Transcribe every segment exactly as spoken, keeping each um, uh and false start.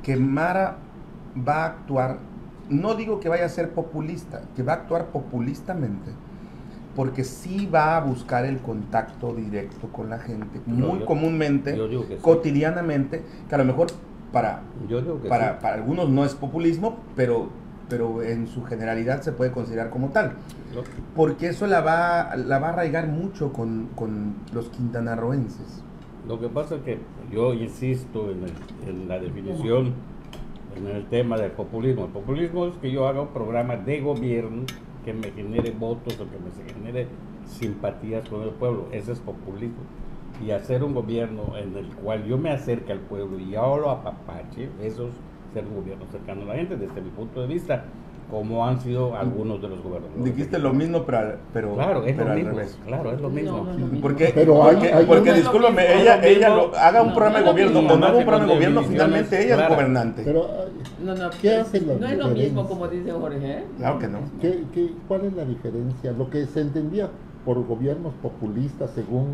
que Mara va a actuar, no digo que vaya a ser populista, que va a actuar populistamente, porque sí va a buscar el contacto directo con la gente, muy No, yo, comúnmente, yo digo que sí. cotidianamente, que a lo mejor para, yo digo que para, sí. para algunos no es populismo, pero, pero en su generalidad se puede considerar como tal, Yo, porque eso la va, la va a arraigar mucho con, con los quintanarroenses. Lo que pasa es que yo insisto en, el, en la definición, en el tema del populismo. El populismo es que yo haga un programa de gobierno que me genere votos o que me genere simpatías con el pueblo. Ese es populismo. Y hacer un gobierno en el cual yo me acerque al pueblo y yo lo apapache, eso es ser un gobierno cercano a la gente, desde mi punto de vista, como han sido algunos de los gobernadores. Dijiste lo mismo, pero, pero, claro, es pero lo al mismo, revés. claro, es lo mismo. No, no es lo mismo. Porque, Pero hay- porque, hay porque una- discúlpame, No es ella, lo mismo. ella lo, haga un No, programa no de es lo gobierno mismo. o no haga un programa de Con gobierno, definiciones finalmente ella es claras. gobernante. Pero, ay, No, no, ¿qué es- hace la no es lo mismo diferencia? como dice Jorge, ¿eh? Claro que no. ¿qué, qué, ¿cuál es la diferencia? Lo que se entendía por gobiernos populistas, según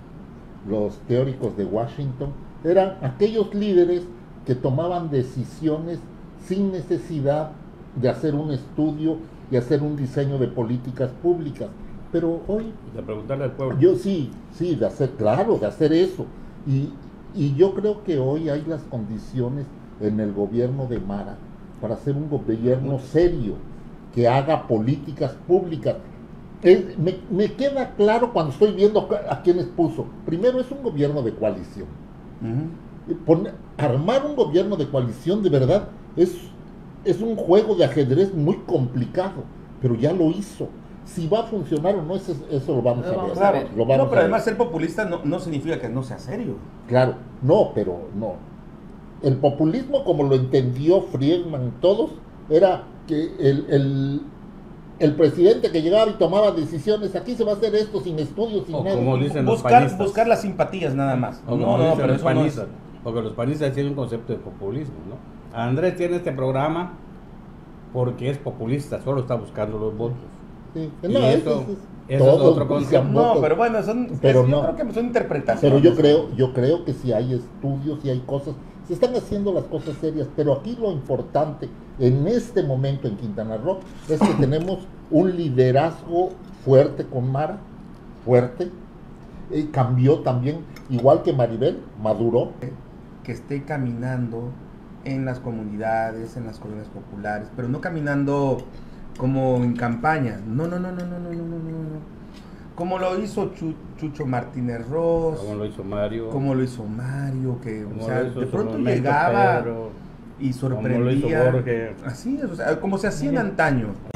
los teóricos de Washington, eran aquellos líderes que tomaban decisiones sin necesidad de hacer un estudio y hacer un diseño de políticas públicas. Pero hoy, De preguntarle al pueblo. yo sí, sí, de hacer, claro, de hacer eso. Y, y yo creo que hoy hay las condiciones en el gobierno de Mara para hacer un gobierno serio, que haga políticas públicas. Es- me, me queda claro cuando estoy viendo a, a quienes puso. Primero, es un gobierno de coalición. Ujú. Pon- armar un gobierno de coalición de verdad es, es un juego de ajedrez muy complicado, pero ya lo hizo. Si va a funcionar o no, eso, eso lo vamos Lo a vamos ver. a Claro, ver. Lo vamos no, a pero ver. además ser populista no, no significa que no sea serio. Claro, no, pero no. El populismo, como lo entendió Friedman, todos, era que el, el, el presidente que llegaba y tomaba decisiones, aquí se va a hacer esto sin estudios, sin O nada. como dicen los Buscar, panistas. buscar las simpatías nada más. O No, como no, dicen pero los eso no es. panistas, porque los panistas tienen un concepto de populismo, ¿no? Andrés tiene este programa porque es populista, solo está buscando los votos. Sí. Y No, eso- eso es- eso es todos otro buscan concepto. No, votos. pero bueno, son, Pero es- yo no. creo que son interpretaciones. Pero yo creo, yo creo que si hay estudios y hay cosas, se están haciendo las cosas serias, pero aquí lo importante en este momento en Quintana Roo es que tenemos un liderazgo fuerte con Mara, fuerte, eh, cambió también, igual que Maribel, maduró. Que esté caminando en las comunidades, en las colonias populares, pero no caminando como en campaña. No, no, no, no, no, no, no, no, no, no. Como lo hizo Chu- Chucho Martínez Ross, Como lo hizo Mario. como lo hizo Mario, que como o sea, lo hizo de en su pronto momento llegaba Pedro, y como lo hizo sorprendía. Jorge. Así es, o sea, como se hacía en antaño.